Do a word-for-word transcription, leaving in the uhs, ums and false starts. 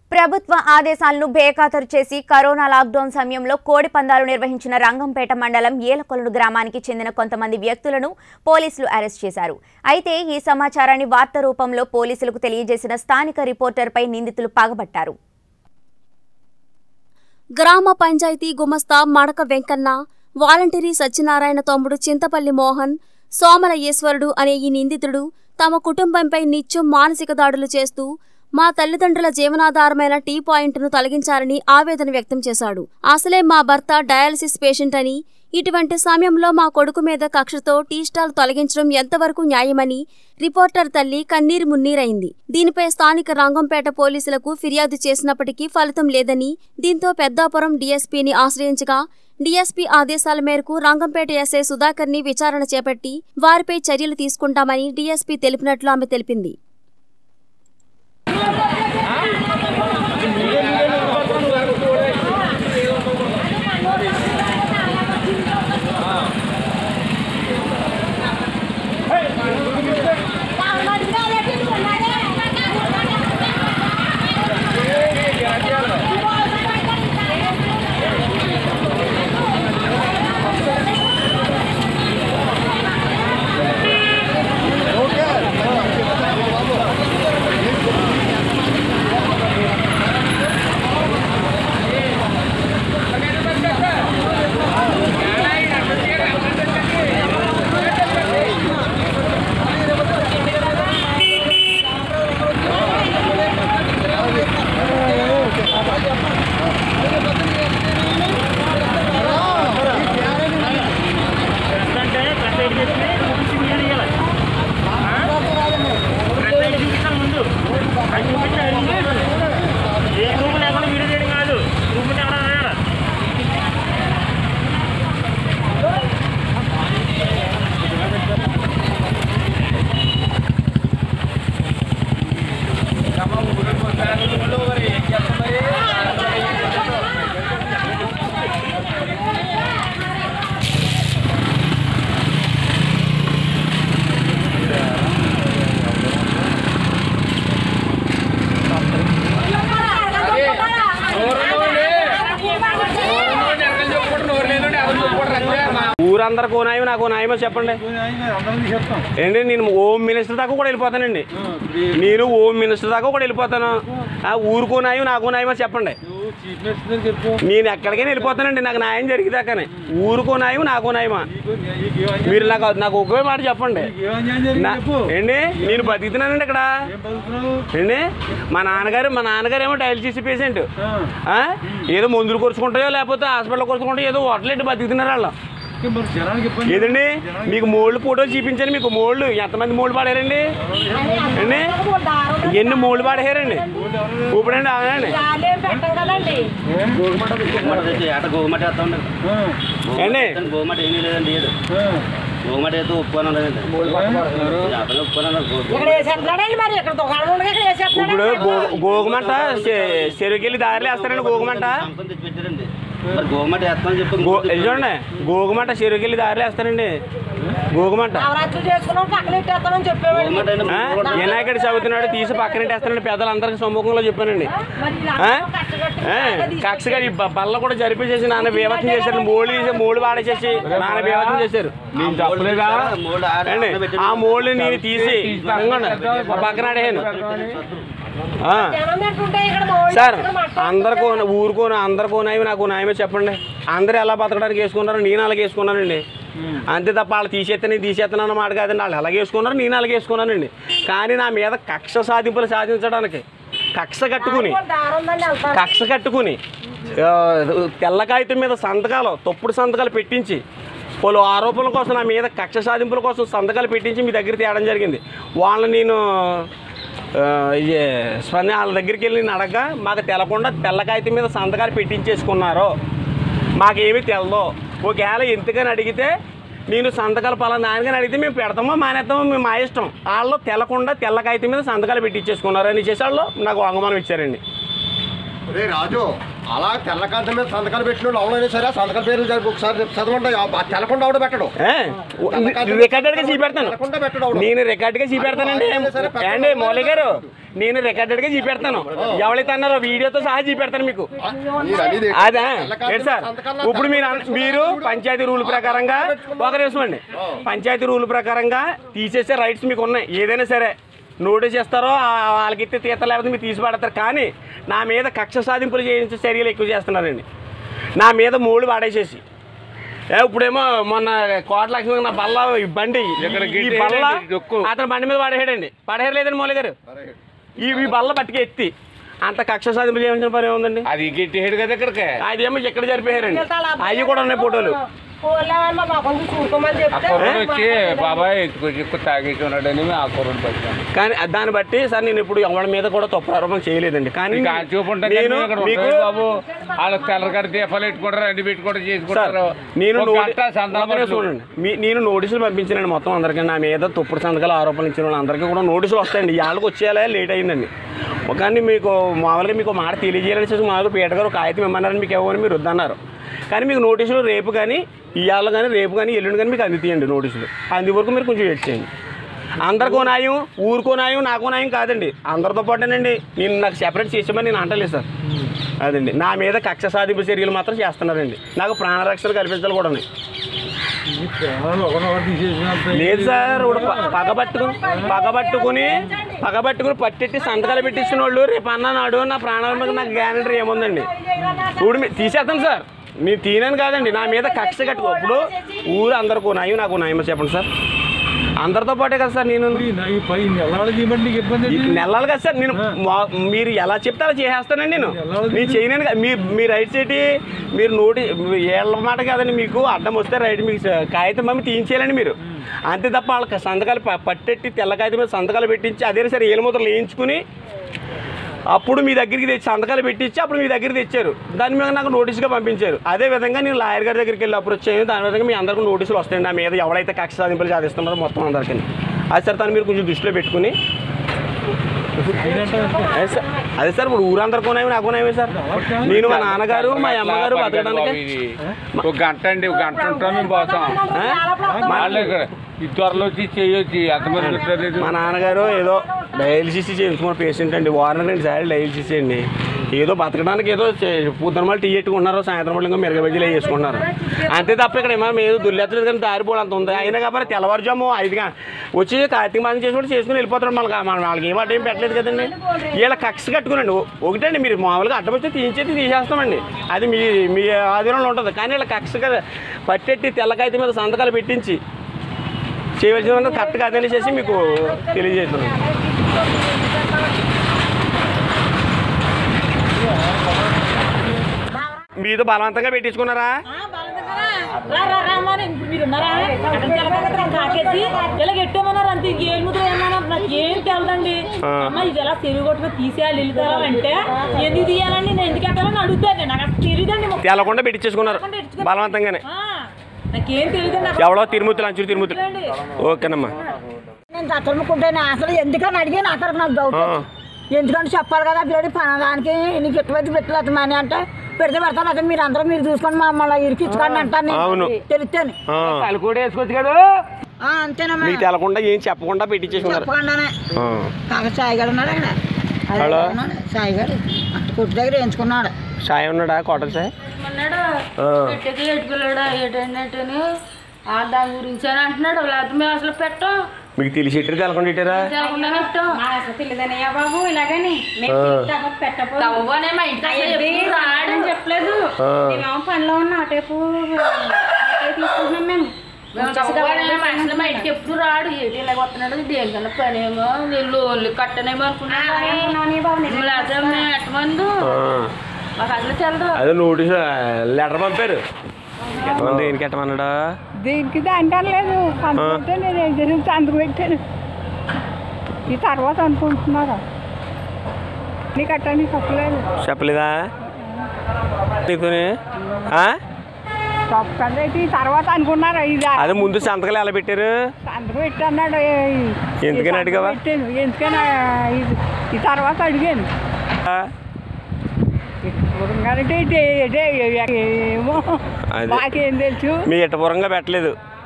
ప్రభుత్వ ఆదేశాలను బేఖాతరు చేసి కరోనా లాక్డౌన్ సమయంలో కోడి పందాలు నిర్వహించిన రంగంపేట మండలం ఏలకొలను గ్రామానికి చెందిన కొంతమంది వ్యక్తులను పోలీసులు అరెస్ట్ చేశారు. అయితే ఈ సమాచారాన్ని వార్తా రూపంలో పోలీసులకు తెలియజేసిన స్థానిక రిపోర్టర్పై నిందితులు పగబట్టారు. గ్రామ పంచాయతీ గుమస్తా మడక వెంకన్న, వాలంటీరీ సత్యనారాయణ తమ్ముడు చింతపల్లి మోహన్, సోమల ఈశ్వరుడు అనే ఈ నిందితుడు తమ కుటుంబంపై నిత్యం మానసిక దాడులు చేస్తూ మా తల్లిదండ్రుల జీవనాధారమైన టీ పాయింట్ను తొలగించాలని ఆవేదన వ్యక్తం చేశాడు. అసలే మా భర్త డయాలసిస్ పేషెంట్ అని, ఇటువంటి సమయంలో మా కొడుకు మీద కక్షతో టీ స్టాల్ తొలగించడం ఎంతవరకు న్యాయమని రిపోర్టర్ తల్లి కన్నీరు మున్నీరైంది. దీనిపై స్థానిక రంగంపేట పోలీసులకు ఫిర్యాదు చేసినప్పటికీ ఫలితం లేదని, దీంతో పెద్దాపురం డీఎస్పీని ఆశ్రయించగా డీఎస్పీ ఆదేశాల మేరకు రంగంపేట ఎస్ఐ సుధాకర్ని విచారణ చేపట్టి వారిపై చర్యలు తీసుకుంటామని డీఎస్పీ తెలిపినట్లు ఆమె తెలిపింది. ఊరందరికీ ఓ న్యాయం, నాకు ఓ న్యాయమో చెప్పండి ఏంటి. నేను హోమ్ మినిస్టర్ దాకా కూడా వెళ్ళిపోతానండి. నేను హోమ్ మినిస్టర్ దాకా కూడా వెళ్ళిపోతాను. ఊరుకో న్యాయం, నాకు న్యాయమో చెప్పండి. నేను ఎక్కడికైనా వెళ్ళిపోతానండి నాకు న్యాయం జరిగేదాకానే. ఊరుకో న్యాయం, నాకు న్యాయమా? మీరు నాకు నాకు ఒకే మాట చెప్పండి ఏంటి. నేను బతుకుతున్నానండి ఇక్కడ ఏంటి. మా నాన్నగారు మా నాన్నగారు ఏమో డయాలసిస్ పేషెంట్. ఏదో మందులు కొరుచుకుంటాయో లేకపోతే హాస్పిటల్ కొరుచుకుంటాయో ఏదో హోటల్ బతుకుతున్నారు వాళ్ళు. ఏదండి మీకు మోళ్ళు ఫోటోలు చూపించాను. మీకు మోళ్ళు ఎంతమంది మోళ్ళు పాడారండి అండి? ఎన్ని మోళ్ళు పాడేశారండి ఇప్పుడండి? అవునండి అండి. ఇప్పుడు గోగుమంట చెరుకెళ్ళి దారిలో వేస్తారండి. గోగుమంట చూడండి, గోగుమంట చెరుకెళ్ళి దారిలో వేస్తారండి. గోగుమంట వినాయకుడు చదువుతున్నాడు తీసి పక్కన వేస్తానండి. పెద్దలందరికీ సమ్ముఖంలో చెప్పానండి. కక్ష గారి బల్ల కూడా జరిపేసేసి నాన్న బీభత్సం చేశారు. మోళ్ళు తీసి మోళ్ళు వాడేసేసి నాన్న బీభత్సం చేశారు. నేను తప్పలేదా అండి? ఆ మోళ్ళు నేను తీసి పక్కన ఆడేసాను. సార్ అందరికో ఊరుకోను అందరికో న్యాయం, నాకు న్యాయమే చెప్పండి. అందరూ ఎలా బతకడానికి వేసుకున్నారు, నేను అలాగే వేసుకున్నానండి. అంతే తప్ప వాళ్ళు తీసేస్తాను తీసేస్తాను అన్నమాట కాదండి. వాళ్ళు అలాగే వేసుకున్నారు, నేను అలాగే వేసుకున్నానండి. కానీ నా మీద కక్ష సాధింపులు సాధించడానికి కక్ష కట్టుకుని కక్ష కట్టుకుని తెల్ల కాగితం మీద సంతకాలు తప్పుడు సంతకాలు పెట్టించి పలు ఆరోపణల కోసం నా మీద కక్ష సాధింపుల కోసం సంతకాలు పెట్టించి మీ దగ్గర తేవడం జరిగింది. వాళ్ళని నేను స్పందన వాళ్ళ దగ్గరికి వెళ్ళి నేను అడగగా మాకు తెలకుండా తెల్ల కాగితం మీద సంతకాలు పెట్టించేసుకున్నారు, మాకేమీ తెలదో. ఒకవేళ ఎంతకని అడిగితే నేను సంతకాలు పలానా దానికని అడిగితే మేము పెడతామో మానేస్తామో మేము మా ఇష్టం. వాళ్ళు తెలకుండా తెల్ల కాగితం మీద సంతకాలు పెట్టించేసుకున్నారు అని చేసి వాళ్ళు నాకు వాంగ్మూలం ఇచ్చారండి. రాజు అలా తెల్లకాంత మీద సంతకాలు పెట్టిన వాళ్ళు ఎవరైనా సరే సంతకాల పేర్లు ఒకసారి చదవండి. తెల్లకుండా ఆవిడ పెట్టడం రికార్డెడ్గా చూపెడతాను. నేను రికార్డుగా చూపెడతానండి అండి మౌలి గారు. నేను రికార్డెడ్గా చూపెడతాను. ఎవరైతే అన్నారో వీడియోతో సహా చూపెడతాను మీకు. అదే సార్. ఇప్పుడు మీరు మీరు పంచాయతీ రూల్ ప్రకారంగా ఒక నిమిషం అండి. పంచాయతీ రూల్ ప్రకారంగా తీసేసే రైట్స్ మీకు ఉన్నాయి. ఏదైనా సరే నోటీస్ ఇస్తారో వాళ్ళకి ఇస్తే తీత లేకపోతే మీరు తీసి పడతారు. కానీ నా మీద కక్ష సాధింపులు చేయించే చర్యలు ఎక్కువ చేస్తున్నారండి. నా మీద మూడు వాడేసేసి ఇప్పుడేమో మొన్న కోటలక్ష్మి నా బల్ల బండి ఈ బల్ల అతను బండి మీద పడేసాడండి. పడేయరు లేదండి మౌలి గారు. ఈ బల్ల పట్టుకు ఎత్తి అంత కక్ష సాధింపులు చేయించిన పని ఏముందండి? అది గట్టిహేడు కదా ఇక్కడికి. అది ఏమో ఎక్కడ జరిపోయారండి. అవి కూడా ఉన్నాయి ఫోటోలు. వచ్చి బాబాయ్ ఎక్కువ తాగేసి ఉన్నాడని ఆ కూరలు పెట్టాను. కానీ దాన్ని బట్టి సార్ నేను ఇప్పుడు ఎవరి మీద కూడా తప్పు ఆరోపణ చేయలేదండి. కానీ బాబు వాళ్ళకి తెల్లగడ దీపాలు పెట్టుకుంటారు, అన్ని పెట్టుకుంటారు, చేసుకుంటారు. నేను చూడండి నేను నోటీసులు పంపించానండి మొత్తం అందరికీ. నా మీద తప్పుడు సంతకాలు ఆరోపణలు ఇచ్చిన వాళ్ళు అందరికీ కూడా నోటీసులు వస్తాయండి. వాళ్ళకి వచ్చేయాలా లేట్ అయిందండి. కానీ మీకు మామూలుగా మీకు మాట తెలియజేయాలని చేసి మామూలుగా పీట గారు కాగితం ఇమ్మన్నారని మీకు ఇవ్వని మీరు వద్దన్నారు. కానీ మీకు నోటీసులు రేపు కానీ ఇవాళ కానీ రేపు కానీ ఎల్లుండి కానీ మీకు అందుతాయండి నోటీసులు. అందువరకు మీరు కొంచెం వెయిట్ చేయండి. అందరికో న్యాయం ఊరికో న్యాయం నాకో న్యాయం కాదండి, అందరితో పాటేనండి. నేను నాకు సెపరేట్ చేసామని నేను అంటలేదు సార్. అదండి నా మీద కక్ష సాధింపు చర్యలు మాత్రం చేస్తున్నారండి. నాకు ప్రాణరక్షణ కల్పించాలి కూడా లేదు సార్. ఇప్పుడు పగబట్టుకుని పగబట్టుకుని పగబట్టుకుని పట్టెట్టి సంతకాలు పెట్టించిన వాళ్ళు రేపు అన్నాడు నా ప్రాణాల మీద నాకు గ్యారంటీ ఏముందండి. ఇప్పుడు తీసేస్తాను సార్. నేను తీనని కాదండి, నా మీద కక్ష కట్టుకో. ఇప్పుడు ఊరు అందరికో న్యాయం నాకు న్యాయం చెప్పండి సార్. అందరితో పాటే కదా సార్. నేను నెలలు కదా సార్. నేను మీరు ఎలా చెప్తే అలా చేసేస్తానండి. నేను నేను చేయలేను కదా. మీ మీ రైట్స్ ఏంటి? మీరు నోటి ఏళ్ళ మాట కాదండి. మీకు అడ్డం వస్తే రైట్ మీకు కాగితం మమ్మీ తీయించేయాలండి మీరు. అంతే తప్ప వాళ్ళకి సంతకాలు పట్టెట్టి తెల్ల కాగితం మీద సంతకాలు పెట్టించి అదే సరే ఏళ్ళ ముద్రలు వేయించుకుని అప్పుడు మీ దగ్గరికి తెచ్చి సంతకాలు పెట్టించి అప్పుడు మీ దగ్గర తెచ్చారు. దాని మీద నాకు నోటీసుగా పంపించారు. అదే విధంగా నేను లాయర్ గారి దగ్గరికి వెళ్ళి అప్రోచ్ చేయను. దాని విధంగా మీ అందరికీ నోటీసులు వస్తాయండి నా మీద ఎవరైతే కక్ష సాధింపులు సాధిస్తున్నారో మొత్తం అందరికీ. అది సార్ తను మీరు కొంచెం దృష్టిలో పెట్టుకుని అదే సార్. ఇప్పుడు ఊరందరికీ ఉన్నాయో నాకు ఉన్నాయో సార్. నేను మా నాన్నగారు మా అమ్మగారు బతకడానికి ఒక గంట అండి ఒక గంట ఉంటాం మేము పోతాం. ఈ త్వరలో వచ్చి చేయొచ్చు అంతమంది. మా నాన్నగారు ఏదో డయాలసిస్ చేయించుకున్న పేషెంట్ అండి. వారం రెండు సార్లు డయాలసిస్ అండి. ఏదో బతకడానికి ఏదో పొద్దున మళ్ళీ టీ పెట్టుకుంటున్నారు, సాయంత్రం మళ్ళీ ఇంకా మిరగ బజ్జీలు వేసుకుంటున్నారు. అంతే తప్ప ఇక్కడ ఏమో ఏదో దుర్లెత్తలేదు కానీ దారిపోవడం అంత ఉంది. అయినా కాబట్టి తెల్లవారుజాము ఐదుగా వచ్చి కార్తీక మాసం చేసుకుంటే చేసుకుని వెళ్ళిపోతారు. మళ్ళీ మన వాళ్ళకి ఏం అడ్డ ఏం పెట్టలేదు కదండి. వీళ్ళ కక్ష కట్టుకునండి. ఒకటండి మీరు మామూలుగా అడ్డం వచ్చి తీయించేది తీసేస్తామండి. అది మీ మీ ఆధీనంలో ఉంటుంది. కానీ వీళ్ళ కక్ష పట్టెట్టి తెల్లకాయితే మీద సంతకాలు పెట్టించి చేయవలసిన కరెక్ట్ కాదని చేసి మీకు తెలియజేస్తున్నాను. మీతో బలవంతంగా పెట్టించుకున్నారా? ఎట్టమన్నారు అంతే. ఏం ముద్ర ఏమన్నా నాకు ఏం తెలదండి. అమ్మ ఇది ఎలా తెలుగు కొట్టుగా తీసేయాలి వెళ్తారంటే ఎందుకు తీయాలండి, నేను ఎందుకు ఎట్టాలని అడుగుతాను. నాకు అసలు తెలియదండి. తెలకుండా పెట్టించేసుకున్నారు బలవంతంగానే. నాకేం తెలియదండి. ఎవడో తిరుమతులు అంచులు తిరుమతులు. ఓకేనమ్మా. నేను తట్టుకుంటాను అసలు ఎందుకని అడిగాను. అసలు నాకు డౌట్ ఎందుకంటే చెప్పాలి కదా పిల్లడి పనదానికి నీకు ఎటువంటి పెట్టలేదు మని అంటే పెడితే పెడతాను. అసలు మీరు అందరూ మీరు చూసుకొని మమ్మల్ని ఇరికించుకోండి అంటాను. తెలుస్తాను కూడా వేసుకోవచ్చు కదా. అంతేనమ్మా. మీకు తెలకుండా ఏం చెప్పకుండా పెట్టించేసుకున్నారు. చెప్పకుండానే కాక సాయిగాడు ఉన్నాడు అక్కడ. సాయిగాడు కొట్టు దగ్గర వేయించుకున్నాడు. సాయి ఉన్నాడా? కోటల సాయి దాని గురించి అని అంటున్నాడు. లేకపోతే మేము అసలు పెట్టాం. మీకు తెలిసి ఎట్టు తెలకుండా ఇట్టారా? తెలియదనయ్యా బాబు ఇలాగని రాడని చెప్పలేదు. మేమేమో పనిలో ఉన్న అటేపు తీసుకుంటున్నాం. మేము మా ఇంటికి ఎప్పుడు రాడు. ఏంటి ఇలాగ వస్తున్నాడు దేనికన్నా పని ఏమో లోన్లు కట్టనేమో అనుకున్నాను. ఎట్టమందు మాకు అసలు తెలదు. అదే నోటీస్ లెటర్ పంపారు. దేనికి ఎట్టమన్నాడా? దీనికి అంటలేదు. నేను ఏం చేసి సంతకు పెట్టాను. ఈ తర్వాత అనుకుంటున్నారా నీకు అట్ట నీకు చెప్పలేదు. చెప్పలేదా నీతోనే? చెప్పలేదు. ఈ తర్వాత అనుకున్నారా? ఇది అదే ముందు సంతకాలు ఎలా పెట్టారు? సంతకు పెట్టి అన్నాడు. ఎందుకని అడిగావా? ఎందుకని ఈ తర్వాత అడిగాను. ఇష్టపూర్వంగా అంటే ఏమో అది. మాకేం తెలుసు మీ ఇష్టపూర్వంగా పెట్టలేదు